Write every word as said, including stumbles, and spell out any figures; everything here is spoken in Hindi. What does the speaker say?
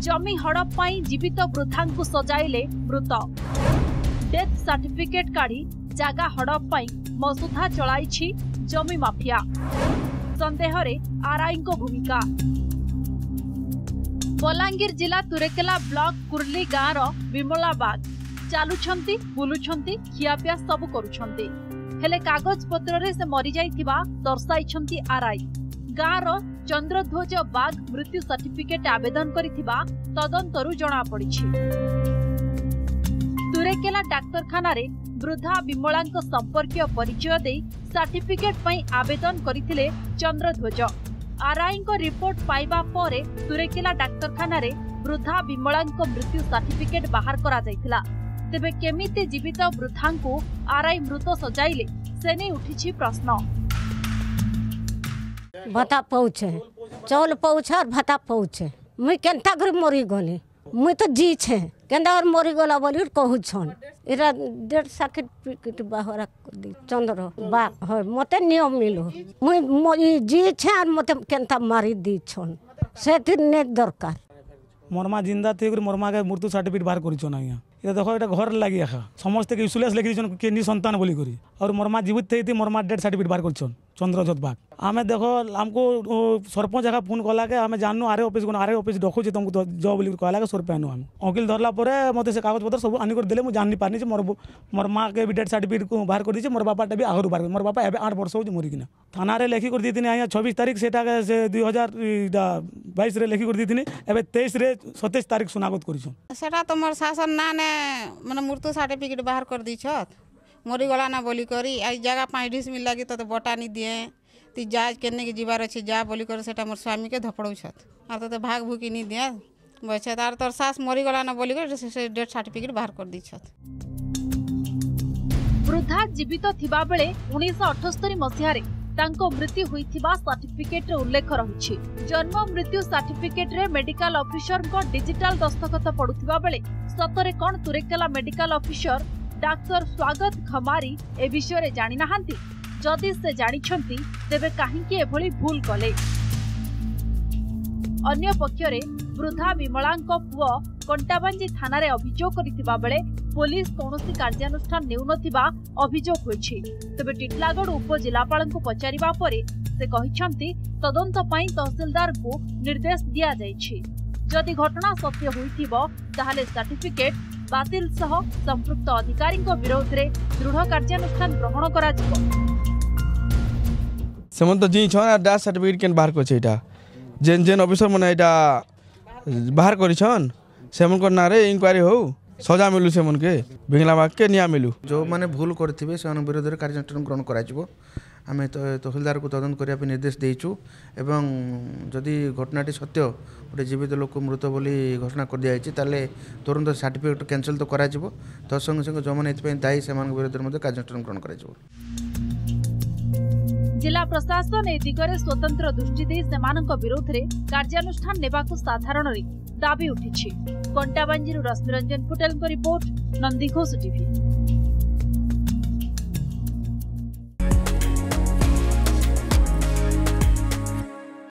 जमी हड़प पाई जीवित वृद्धा को सजाइले मृत डेथ सर्टिफिकेट काढ़ी जागा हड़प पाई मसुधा चलाई जमी माफिया संदेह रे आरआई को भूमिका। बलांगीर जिला तुरेकेला ब्लॉक कुर्ली गाँव विमला बाग चालुछंती बुलुछंती खियापिया सब करुछंती हेले कागज पत्र रे से मरी जाइथिबा दर्शाइछंती आरआई। गाँव चंद्रध्वज बाग मृत्यु सर्टिफिकेट आवेदन करिथिबा तदंतरु जणा पड़िछि। तुरेकेला डाक्तरखाना रे वृद्धा विमलांक संपर्कीय परिचय दे सर्टिफिकेट पई आवेदन करिथिले चंद्रध्वज। आरआई को रिपोर्ट पाइबा परे तुरेकेला डाक्तरखाना रे वृद्धा विमलांक मृत्यु सर्टिफिकेट बाहर करा जायतिला। तेबे केमिति जीवित वृद्धांको आरआई मृत सजाइले सेने उठिछि प्रश्न। भत्ता पहुँचे चाउल पहुँचे और भत्ता पहुँचे मुई केनता घर मरी गली मुई तो जी छे केंदा और मरी गला बोली कहू छन इरा डेढ़ सर्टिफिकेट बाहर चंद्र बा है मते नियम मिलो मुई जी छे और मते केनता मारी दी छन से ने दरकार मरमा जिंदा थी मरमा के मृत्यु सर्टिफिकेट बाहर कर यहाँ ये देखो ये घर लगी एखा समस्ते इन्सुरेंस लिखी के संतान बोली करी और मरमा जीवित थी मरमा डेथ सर्टिफिकेट बाहर कर चंद्रजोत बाग आम देखो आमको सरपंच जगह फोन कला के आम जानू आर ऑफिस आर ऑफिस रखुचे तुमको जब बोली कहला सरपे आनु आम वकिल धरला मत से कागज पत्र सब आनिक देले मुझे जानी पानी मोर मोर माँ के भी डेथ सर्टिफिकेट बाहर कर दी मोर बापाटा भी आगु बाहर मोर बापा एवं आठ वर्ष हो मरिकिना थाना लेखि कर दी आज छब्बीस तारीख से दुई हजार बैश लेखि कर दी एवं तेईस सतैश तारीख सुनागत कर तो मोर शासन ना ने मैंने मृत्यु सर्टिफिकेट बाहर कर दी मरीगला ना बोली करी आई जगह पाँच डिस मिल लगी तो बटा नहीं दिए ती जाज केने के जीवार अच्छे जा बोली कर सेटा मोर स्वामी के धपड़ौ और तो भाग भूकी नहीं दिए बचे तार तोर सास मरीगला ना बोली कर से डेथ सर्टिफिकेट बाहर कर दी। वृद्धा जीवित थिबा बेले उन्नीस अठस्तरी मसीह तांको मृत्यु होइथिबा सर्टिफिकेट रे उल्लेख रहिछि। जन्म मृत्यु सर्टिफिकेट रे मेडिकल ऑफिसर को डिजिटल दस्तखत पड़ुथिबा बेले सतरे कोन तुरेकेला medical officer doctor Swagat Khamari ए विषय रे जानि नाहांती जदि से जानिछंती तेबे काहेकि एभली भूल कले। अन्य पक्षरे वृद्धा विमलांको पुओ कंटाबांजी थाना रे अभियोग करिथिबा बेले पुलिस कोनोसी कार्यानुष्ठान नेउनथिबा अभियोग होइछि। तबे टिटलागढ़ उपजिलापालंको पचारिबा परे से कहिछंती तदंत पई तहसीलदार को निर्देश दिया जाइछि। जदि घटना सत्य होइथिबो ताहाले सर्टिफिकेट बातिल सह संपृक्त अधिकारी विरोध रे दृढ़ कार्यानुष्ठान ग्रहण करा जिवो। सेमन तो जी छन डेथ सर्टिफिकेट केन बाहर करछ एटा जेन जेन ऑफिसर मने एटा बाहर करिछन सेमन को नारे इंक्वायरी हो सजा मिलू सेमन के बिंगला बाग के निया मिलू जो माने भूल करथिबे से विरोध रे कार्यानुष्ठान ग्रहण करा जिवो। आम तहसीलदार को तदंत करने निर्देश देचु एवं जदि घटनाटी सत्य गोटे जीवित लोक मृत बोली घोषणा कर दिया ताले तुरंत सर्टिफिकेट कैंसल तो करा जिवो तो संगे संगे जो मैंने दायी से विरोध में कार्यानुष्ठान ग्रहण करा जिवो। जिला प्रशासन ए दिगरे स्वतंत्र दृष्टि दे सेमानक विरोध रे कार्यानुष्ठान नेबाकु साधारण रे दाबी उठिछि। कंटाबांजीरु रश्मिरंजन पटेल को रिपोर्ट नंदीघोष टीवी।